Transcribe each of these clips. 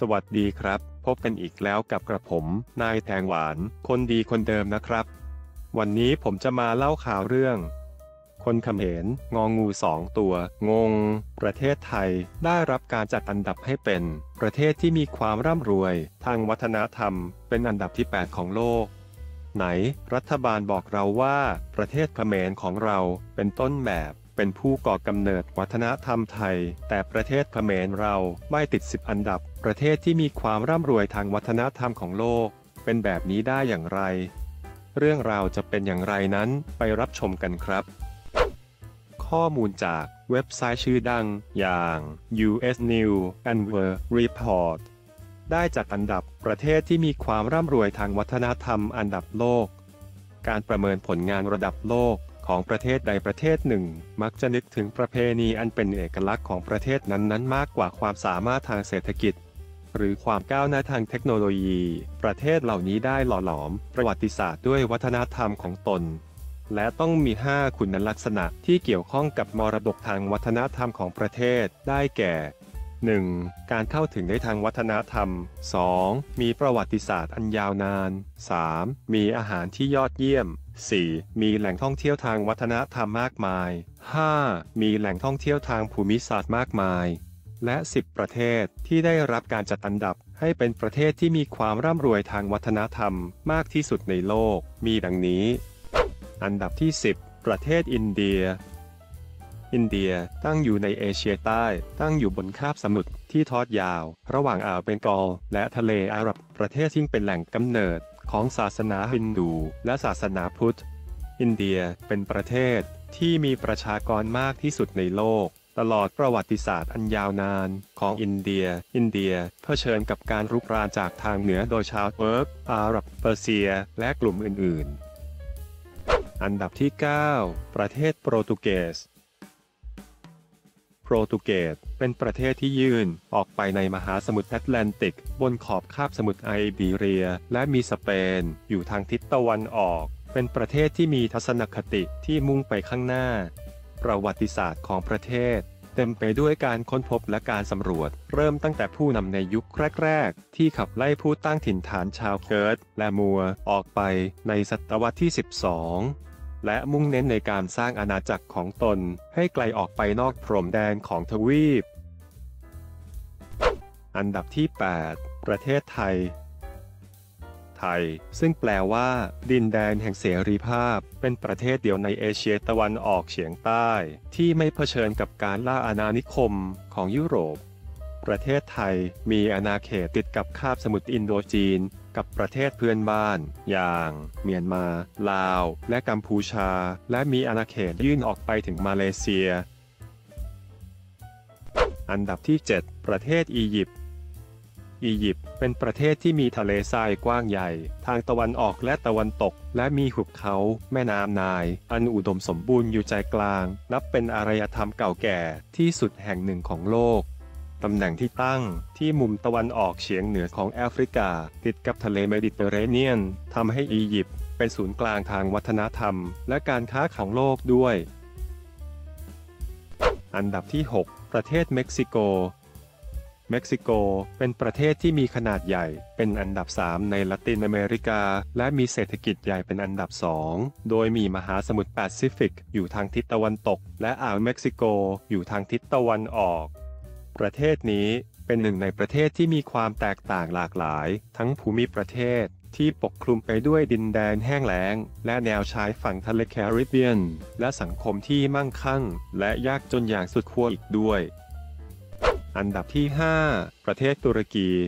สวัสดีครับพบกันอีกแล้วกับกระผมนายแตงหวานคนดีคนเดิมนะครับวันนี้ผมจะมาเล่าข่าวเรื่องคนเขมรงองู2ตัวงงประเทศไทยได้รับการจัดอันดับให้เป็นประเทศที่มีความร่ำรวยทางวัฒนธรรมเป็นอันดับที่8ของโลกไหนรัฐบาลบอกเราว่าประเทศเขมรของเราเป็นต้นแบบเป็นผู้ก่อกำเนิดวัฒนธรรมไทยแต่ประเทศเขมรเราไม่ติด10อันดับประเทศที่มีความร่ำรวยทางวัฒนธรรมของโลกเป็นแบบนี้ได้อย่างไรเรื่องราวจะเป็นอย่างไรนั้นไปรับชมกันครับข้อมูลจากเว็บไซต์ชื่อดังอย่าง US News and World Report ได้จัดอันดับประเทศที่มีความร่ำรวยทางวัฒนธรรมอันดับโลกการประเมินผลงานระดับโลกของประเทศใดประเทศหนึ่งมักจะนึกถึงประเพณีอันเป็นเอกลักษณ์ของประเทศนั้นๆมากกว่าความสามารถทางเศรษฐกิจหรือความก้าวหน้าทางเทคโนโลยีประเทศเหล่านี้ได้หล่อหลอมประวัติศาสตร์ด้วยวัฒนธรรมของตนและต้องมี5คุณลักษณะที่เกี่ยวข้องกับมรดกทางวัฒนธรรมของประเทศได้แก่ 1. การเข้าถึงได้ทางวัฒนธรรม 2. มีประวัติศาสตร์อันยาวนาน 3. มีอาหารที่ยอดเยี่ยม 4. มีแหล่งท่องเที่ยวทางวัฒนธรรมมากมาย 5. มีแหล่งท่องเที่ยวทางภูมิศาสตร์มากมายและ10ประเทศที่ได้รับการจัดอันดับให้เป็นประเทศที่มีความร่ำรวยทางวัฒนธรรมมากที่สุดในโลกมีดังนี้อันดับที่10ประเทศอินเดียตั้งอยู่ในเอเชียใต้ตั้งอยู่บนคาบสมุทรที่ทอดยาวระหว่างอ่าวเบงกอลและทะเลอาหรับประเทศที่เป็นแหล่งกำเนิดของศาสนาฮินดูและศาสนาพุทธอินเดียเป็นประเทศที่มีประชากรมากที่สุดในโลกตลอดประวัติศาสตร์อันยาวนานของอินเดียเผชิญกับการรุกรานจากทางเหนือโดยชาวเติร์กอาหรับเปอร์เซียและกลุ่มอื่นๆอันดับที่9ประเทศโปรตุเกสเป็นประเทศที่ยื่นออกไปในมหาสมุทรแอตแลนติกบนขอบคาบสมุทรไอบีเรียและมีสเปนอยู่ทางทิศตะวันออกเป็นประเทศที่มีทัศนคติที่มุ่งไปข้างหน้าประวัติศาสตร์ของประเทศเต็มไปด้วยการค้นพบและการสำรวจเริ่มตั้งแต่ผู้นำในยุคแรกๆที่ขับไล่ผู้ตั้งถิ่นฐานชาวเคิร์ดและมัวออกไปในศตวรรษที่12และมุ่งเน้นในการสร้างอาณาจักรของตนให้ไกลออกไปนอกพรมแดนของทวีปอันดับที่8ประเทศไทยซึ่งแปลว่าดินแดนแห่งเสรีภาพเป็นประเทศเดียวในเอเชียตะวันออกเฉียงใต้ที่ไม่เผชิญกับการล่าอาณานิคมของยุโรปประเทศไทยมีอาณาเขตติดกับคาบสมุทรอินโดจีนกับประเทศเพื่อนบ้านอย่างเมียนมาลาวและกัมพูชาและมีอาณาเขตยื่นออกไปถึงมาเลเซียอันดับที่7ประเทศอียิปต์เป็นประเทศที่มีทะเลทรายกว้างใหญ่ทางตะวันออกและตะวันตกและมีหุบเขาแม่น้ำไนล์อันอุดมสมบูรณ์อยู่ใจกลางนับเป็นอารยธรรมเก่าแก่ที่สุดแห่งหนึ่งของโลกตำแหน่งที่ตั้งที่มุมตะวันออกเฉียงเหนือของแอฟริกาติดกับทะเลเมดิเตอร์เรเนียนทำให้อียิปต์เป็นศูนย์กลางทางวัฒนธรรมและการค้าของโลกด้วยอันดับที่6ประเทศเม็กซิโกเป็นประเทศที่มีขนาดใหญ่เป็นอันดับ3ในละตินอเมริกาและมีเศรษฐกิจใหญ่เป็นอันดับ2โดยมีมหาสมุทรแปซิฟิกอยู่ทางทิศตะวันตกและอ่าวเม็กซิโกอยู่ทางทิศตะวันออกประเทศนี้เป็นหนึ่งในประเทศที่มีความแตกต่างหลากหลายทั้งภูมิประเทศที่ปกคลุมไปด้วยดินแดนแห้งแล้งและแนวชายฝั่งทะเลแคริบเบียนและสังคมที่มั่งคั่งและยากจนอย่างสุดขั้วอีกด้วยอันดับที่5ประเทศตุร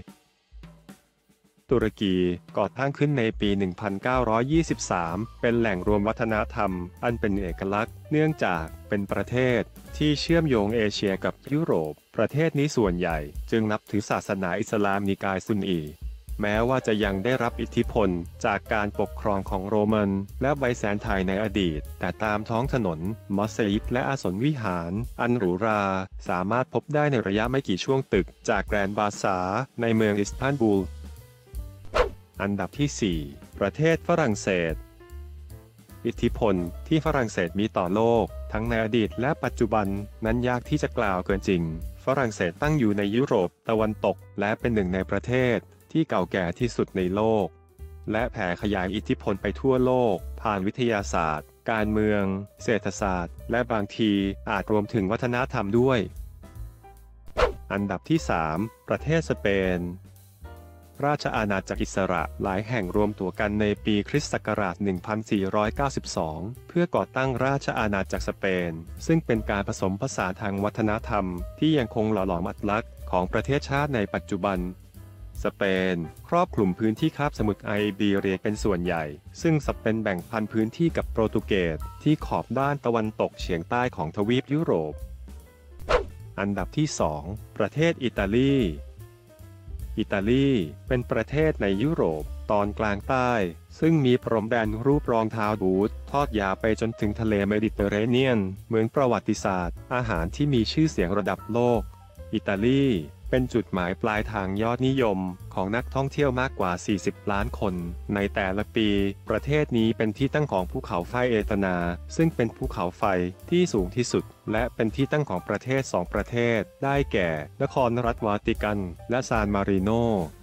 กีก่อตั้งขึ้นในปี 1923 เป็นแหล่งรวมวัฒนธรรมอันเป็นเอกลักษณ์เนื่องจากเป็นประเทศที่เชื่อมโยงเอเชียกับยุโรปประเทศนี้ส่วนใหญ่จึงนับถือศาสนาอิสลามนิกายซุนนีแม้ว่าจะยังได้รับอิทธิพลจากการปกครองของโรมันและไบแซนไทน์ในอดีตแต่ตามท้องถนนมัสยิดและอาสนวิหารอันหรูหราสามารถพบได้ในระยะไม่กี่ช่วงตึกจากแกรนด์บาซาร์ในเมืองอิสตันบูลอันดับที่4ประเทศฝรั่งเศสอิทธิพลที่ฝรั่งเศสมีต่อโลกทั้งในอดีตและปัจจุบันนั้นยากที่จะกล่าวเกินจริงฝรั่งเศสตั้งอยู่ในยุโรปตะวันตกและเป็นหนึ่งในประเทศที่เก่าแก่ที่สุดในโลกและแผ่ขยายอิทธิพลไปทั่วโลกผ่านวิทยาศาสตร์การเมืองเศรษฐศาสตร์และบางทีอาจรวมถึงวัฒนธรรมด้วยอันดับที่ 3 ประเทศสเปนราชอาณาจักรอิสระหลายแห่งรวมตัวกันในปีคริสต์ศักราช 1492 เพื่อก่อตั้งราชอาณาจักรสเปนซึ่งเป็นการผสมผสานทางวัฒนธรรมที่ยังคงหล่อหลอมอัตลักษณ์ของประเทศชาติในปัจจุบันสเปนครอบคลุมพื้นที่คาบสมุทรไอเบีเรียเป็นส่วนใหญ่ซึ่งสเปนแบ่งพันพื้นที่กับโปรตุเกสที่ขอบด้านตะวันตกเฉียงใต้ของทวีปยุโรปอันดับที่ 2 ประเทศอิตาลีอิตาลีเป็นประเทศในยุโรปตอนกลางใต้ซึ่งมีพรมแดนรูปรองเท้าบูธทอดยาวไปจนถึงทะเลเมดิเตอร์เรเนียนเมืองประวัติศาสตร์อาหารที่มีชื่อเสียงระดับโลกอิตาลีเป็นจุดหมายปลายทางยอดนิยมของนักท่องเที่ยวมากกว่า 40 ล้านคนในแต่ละปีประเทศนี้เป็นที่ตั้งของภูเขาไฟเอตนาซึ่งเป็นภูเขาไฟที่สูงที่สุดและเป็นที่ตั้งของประเทศ2ประเทศได้แก่นครรัฐวาติกันและซานมาริโน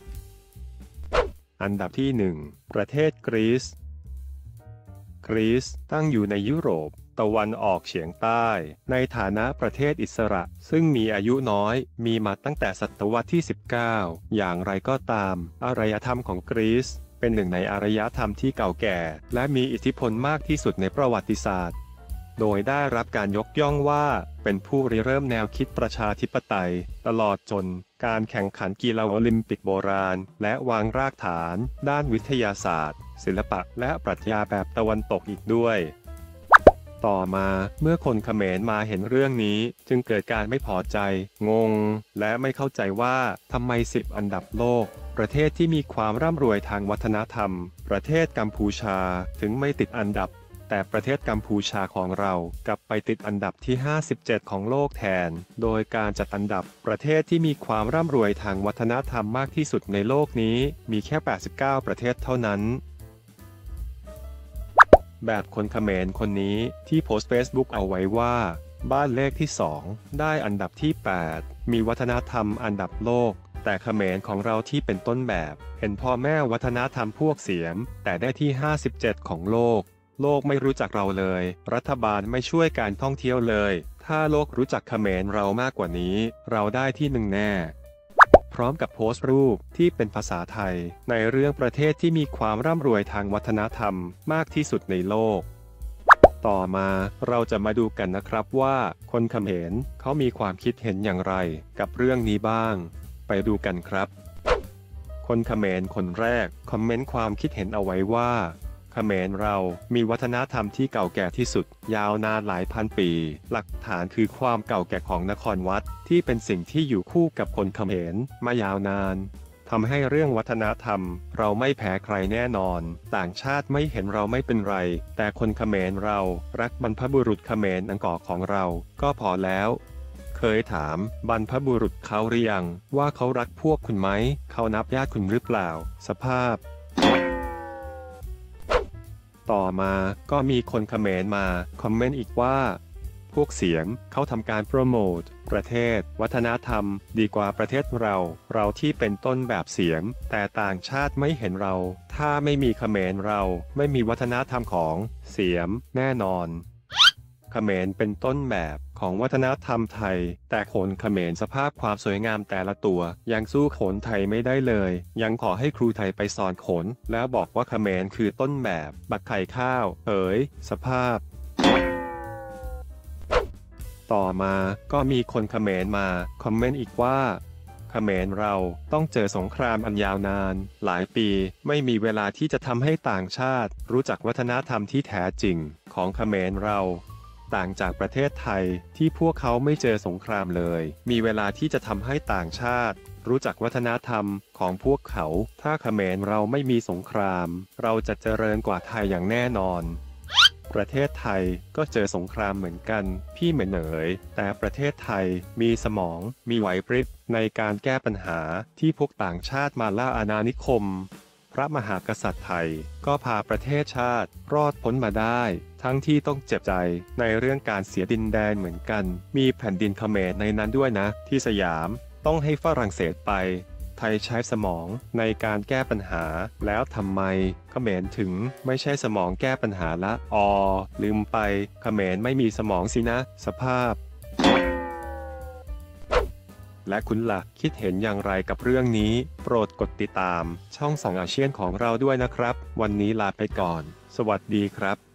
อันดับที่ 1 ประเทศกรีซกรีซตั้งอยู่ในยุโรปตะวันออกเฉียงใต้ในฐานะประเทศอิสระซึ่งมีอายุน้อยมีมาตั้งแต่ศตวรรษที่ 19 อย่างไรก็ตามอารยธรรมของกรีซเป็นหนึ่งในอารยธรรมที่เก่าแก่และมีอิทธิพลมากที่สุดในประวัติศาสตร์โดยได้รับการยกย่องว่าเป็นผู้ริเริ่มแนวคิดประชาธิปไตยตลอดจนการแข่งขันกีฬาโอลิมปิกโบราณและวางรากฐานด้านวิทยาศาสตร์ศิลปะและปรัชญาแบบตะวันตกอีกด้วยต่อมาเมื่อคนเขมรมาเห็นเรื่องนี้จึงเกิดการไม่พอใจงงและไม่เข้าใจว่าทำไม10อันดับโลกประเทศที่มีความร่ำรวยทางวัฒนธรรมประเทศกัมพูชาถึงไม่ติดอันดับแต่ประเทศกัมพูชาของเรากลับไปติดอันดับที่ 57 ของโลกแทนโดยการจัดอันดับประเทศที่มีความร่ำรวยทางวัฒนธรรมมากที่สุดในโลกนี้มีแค่ 89 ประเทศเท่านั้นแบบคนเขมรคนนี้ที่โพสต์ Facebook เอาไว้ว่าบ้านเลขที่ 2 ได้อันดับที่ 8 มีวัฒนธรรมอันดับโลกแต่เขมรของเราที่เป็นต้นแบบเห็นพ่อแม่วัฒนธรรมพวกเสียมแต่ได้ที่ 57 ของโลกไม่รู้จักเราเลยรัฐบาลไม่ช่วยการท่องเที่ยวเลยถ้าโลกรู้จักเขมรเรามากกว่านี้เราได้ที่1แน่พร้อมกับโพสต์รูปที่เป็นภาษาไทยในเรื่องประเทศที่มีความร่ำรวยทางวัฒนธรรมมากที่สุดในโลกต่อมาเราจะมาดูกันนะครับว่าคนเขมรเขามีความคิดเห็นอย่างไรกับเรื่องนี้บ้างไปดูกันครับคนเขมรคนแรกคอมเมนต์ความคิดเห็นเอาไว้ว่าเขมรเรามีวัฒนธรรมที่เก่าแก่ที่สุดยาวนานหลายพันปีหลักฐานคือความเก่าแก่ของนครวัดที่เป็นสิ่งที่อยู่คู่กับคนเขมรมายาวนานทำให้เรื่องวัฒนธรรมเราไม่แพ้ใครแน่นอนต่างชาติไม่เห็นเราไม่เป็นไรแต่คนเขมรเรารักบรรพบุรุษเขมรอังกอร์ของเราก็พอแล้วเคยถามบรรพบุรุษเขาหรือยังว่าเขารักพวกคุณไหมเขานับญาติคุณหรือเปล่าสภาพต่อมาก็มีคนเขมรมาคอมเมนต์อีกว่าพวกเสียมเขาทำการโปรโมทประเทศวัฒนธรรมดีกว่าประเทศเราที่เป็นต้นแบบเสียมแต่ต่างชาติไม่เห็นเราถ้าไม่มีเขมรเราไม่มีวัฒนธรรมของเสียมแน่นอนเขมรเป็นต้นแบบของวัฒนธรรมไทยแต่โขนเขมรสภาพความสวยงามแต่ละตัวยังสู้โขนไทยไม่ได้เลยยังขอให้ครูไทยไปสอนโขนแล้วบอกว่าเขมรคือต้นแบบบักไข่ข้าวสภาพต่อมาก็มีคนเขมรมาคอมเมนต์อีกว่าเขมรเราต้องเจอสงครามอันยาวนานหลายปีไม่มีเวลาที่จะทำให้ต่างชาติรู้จักวัฒนธรรมที่แท้จริงของเขมรเราต่างจากประเทศไทยที่พวกเขาไม่เจอสงครามเลยมีเวลาที่จะทำให้ต่างชาติรู้จักวัฒนธรรมของพวกเขาถ้าเขมรเราไม่มีสงครามเราจะเจริญกว่าไทยอย่างแน่นอนประเทศไทยก็เจอสงครามเหมือนกันพี่เหมนเอ๋ยแต่ประเทศไทยมีสมองมีไหวพริบในการแก้ปัญหาที่พวกต่างชาติมาล่าอาณานิคมพระมหากษัตริย์ไทยก็พาประเทศชาติรอดพ้นมาได้ทั้งที่ต้องเจ็บใจในเรื่องการเสียดินแดนเหมือนกันมีแผ่นดินเขมรในนั้นด้วยนะที่สยามต้องให้ฝรั่งเศสไปไทยใช้สมองในการแก้ปัญหาแล้วทำไมเขมรถึงไม่ใช่สมองแก้ปัญหาละลืมไปเขมรไม่มีสมองสินะสภาพและคุณล่ะคิดเห็นอย่างไรกับเรื่องนี้โปรดกดติดตามช่องส่องอาเซียนของเราด้วยนะครับวันนี้ลาไปก่อนสวัสดีครับ